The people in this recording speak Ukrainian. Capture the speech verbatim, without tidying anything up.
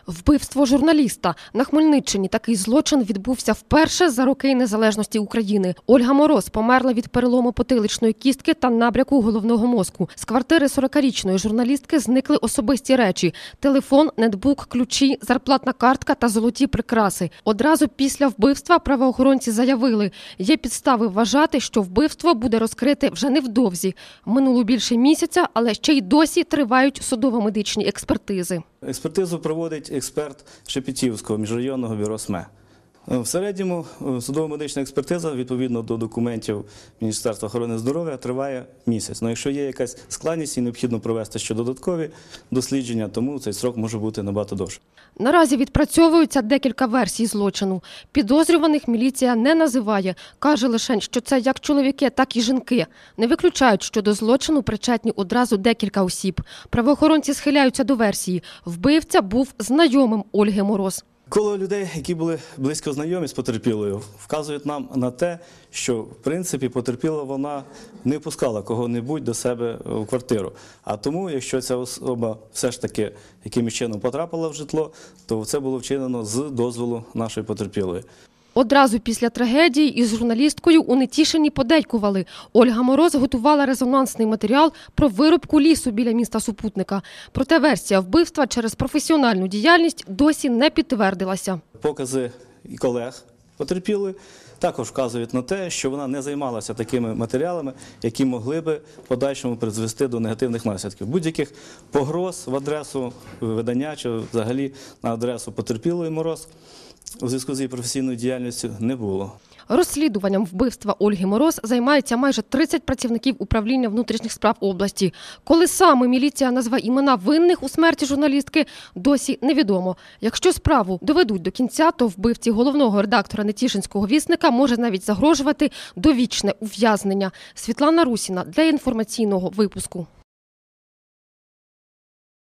Вбивство журналіста. На Хмельниччині такий злочин відбувся вперше за роки незалежності України. Ольга Мороз померла від перелому потиличної кістки та набряку головного мозку. З квартири сорокарічної журналістки зникли особисті речі – телефон, нетбук, ключі, зарплатна картка та золоті прикраси. Одразу після вбивства правоохоронці заявили – є підстави вважати, що вбивство буде розкрите вже невдовзі. Минуло більше місяця, але ще й досі тривають судово-медичні експертизи. Експертизу проводить експерт Шепетівського міжрайонного бюро СМЕ. В середньому судово-медична експертиза, відповідно до документів Міністерства охорони здоров'я, триває місяць. Но якщо є якась складність і необхідно провести ще додаткові дослідження, тому цей строк може бути набагато довше. Наразі відпрацьовуються декілька версій злочину. Підозрюваних міліція не називає. Каже лише, що це як чоловіки, так і жінки. Не виключають, що до злочину причетні одразу декілька осіб. Правоохоронці схиляються до версії. Вбивця був знайомим Ольги Мороз. Коло людей, які були близько знайомі з потерпілою, вказують нам на те, що, в принципі, потерпіла вона не пускала кого-небудь до себе в квартиру. А тому, якщо ця особа все ж таки якимось чином потрапила в житло, то це було вчинено з дозволу нашої потерпілої. Одразу після трагедії із журналісткою у Нетішині подейкували. Ольга Мороз готувала резонансний матеріал про вирубку лісу біля міста Супутника. Проте версія вбивства через професіональну діяльність досі не підтвердилася. Покази колег потерпілої також вказують на те, що вона не займалася такими матеріалами, які могли би в подальшому призвести до негативних наслідків. Будь-яких погроз в адресу видання чи взагалі на адресу потерпілої Мороз у зв'язку з її професійною діяльністю не було. Розслідуванням вбивства Ольги Мороз займається майже тридцять працівників управління внутрішніх справ області. Коли саме міліція назве імена винних у смерті журналістки, досі невідомо. Якщо справу доведуть до кінця, то вбивці головного редактора Нетішинського вісника може навіть загрожувати довічне ув'язнення. Світлана Русіна для інформаційного випуску.